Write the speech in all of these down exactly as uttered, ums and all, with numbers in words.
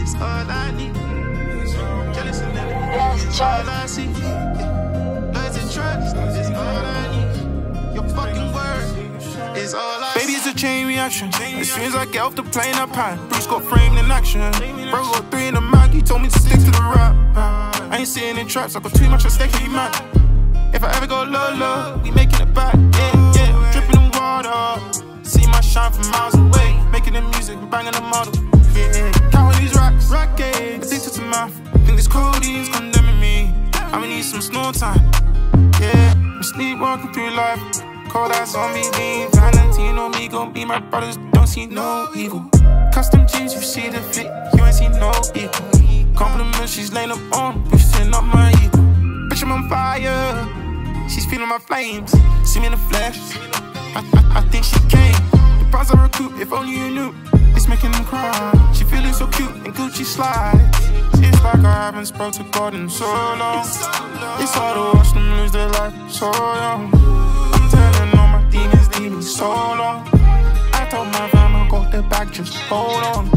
is all I need. Jealous and envy is all I see. Loyalty and trust is all I need. Your fucking word is all I see. Baby, it's a chain reaction. As soon as I get off the plane, I pan. Bruce got framed in action. Bro got three in the mag, he told me to stick to the rap. I ain't sitting in traps, I got too much at stake, he mad. If I ever go low, low, we making it back, yeah, yeah. Dripping in water, see my shine from miles away. Making the music, banging the model, yeah. Counting these racks, rackets, addicted to math. Think this codeine's condemning me. I'ma need some snow time, yeah. I'm sleepwalking through life. Cold eyes on me, lean Valentino, me gon' be my brothers, don't see no evil. Custom jeans, you see the fit, you ain't see no equal. Compliments, she's laying up on, boosting up my ego. Bitch, I'm on fire, she's feeling my flames. See me in the flesh, I, I, I think she came. The price I recoup, if only you knew, it's making them cry. She feeling so cute in Gucci slides. It's like I haven't spoke to God in so long. It's hard to watch them lose their life so young. I'm telling all my demons leave me so long. I told my fam I got the bag, just hold on.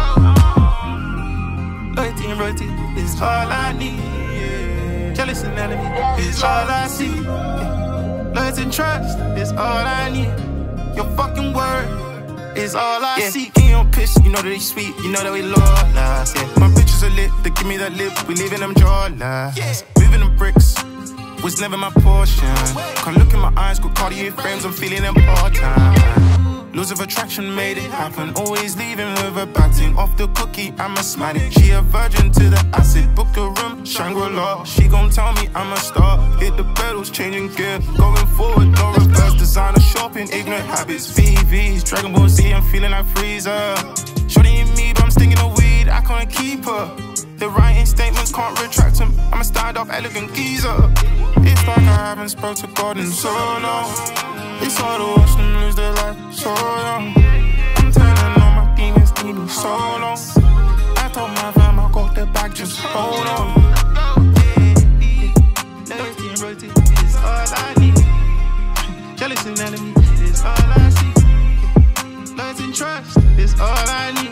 Loyalty and royalty is all I need, yeah. Jealous and enemy is all I see, yeah. Loyalty and trust is all I need. Your fucking word is all I yeah. see. King on piss, you know that they sweet, you know that we lawless, yeah. My bitches are lit, they give me that lip, we leaving them jawless, yeah. Moving them bricks was never my portion. Can't look in my eyes, got Cartier frames, I'm feeling important. Laws of attraction made it happen. Always leaving with a batting. Off the cookie, I'm a smatic. She a virgin to the acid. Book a room, Shangri-La. She gon' tell me I'm a star. Hit the pedals, changing gear. Going forward, no reverse. Designer shopping, ignorant habits. V Vs, Dragon Ball Z, I'm feeling like Freezer. Shorty and me, but I'm stinging the weed. I can't keep her. The writing statements can't retract them. I'm a stand-up elegant geezer. It's like I haven't spoke to God in so long. It's hard to watch them lose their life so young. I'm telling all my demons leave me so long. I told my fam I got the bag, just hold on. Loyalty and royalty is all I need. Jealous and enemy is all I see. Loyalty and trust is all I need.